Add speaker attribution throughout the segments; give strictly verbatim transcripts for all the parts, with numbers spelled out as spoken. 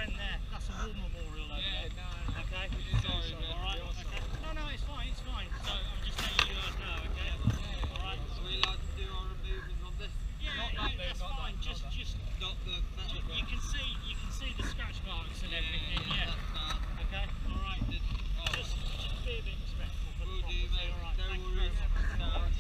Speaker 1: friend there. That's a war memorial over
Speaker 2: Yeah,
Speaker 1: there.
Speaker 2: no, no.
Speaker 1: Okay?
Speaker 2: Sorry,
Speaker 1: so,
Speaker 2: man.
Speaker 1: alright, okay. No, no, it's fine, it's fine. So I'm just letting you guys know, okay? Alright?
Speaker 2: So we like to do our removals on this.
Speaker 1: Yeah,
Speaker 2: not
Speaker 1: yeah,
Speaker 2: that bit,
Speaker 1: that's
Speaker 2: not
Speaker 1: fine.
Speaker 2: that,
Speaker 1: just,
Speaker 2: not
Speaker 1: just,
Speaker 2: Not the. That
Speaker 1: ju- you can see, you can see the scratch marks and everything. Yeah.
Speaker 2: That's bad.
Speaker 1: Okay. All right.
Speaker 2: Just, oh,
Speaker 1: Just, just be a bit respectful for the
Speaker 2: will do,
Speaker 1: property.
Speaker 2: mate.
Speaker 1: All right.
Speaker 2: No
Speaker 1: Thank you
Speaker 2: worries.
Speaker 1: very much.
Speaker 2: No.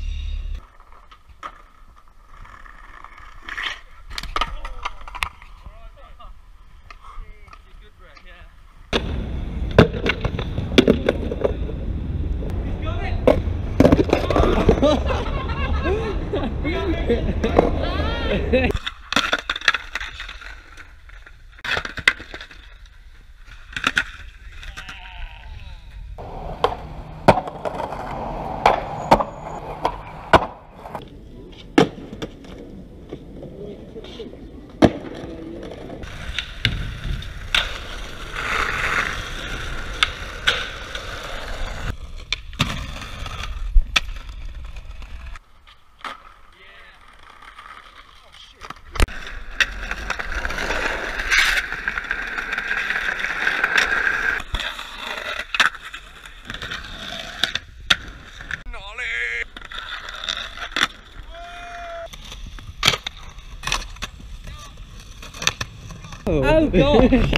Speaker 3: Oh gosh!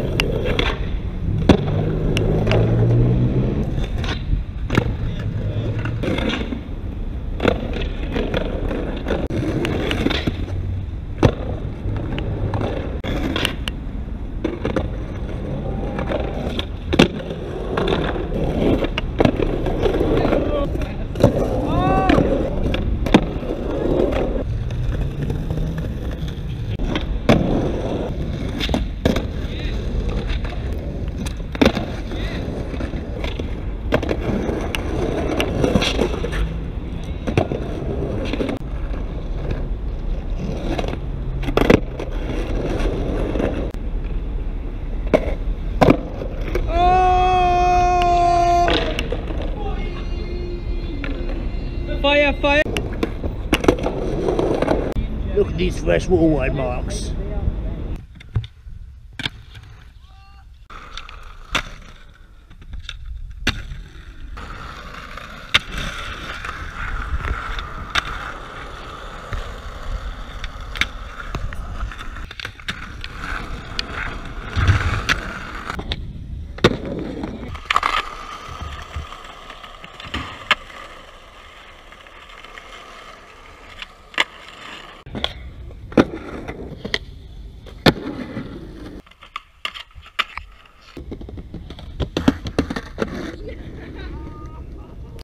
Speaker 3: Fire, fire!
Speaker 1: Look at these fresh water marks.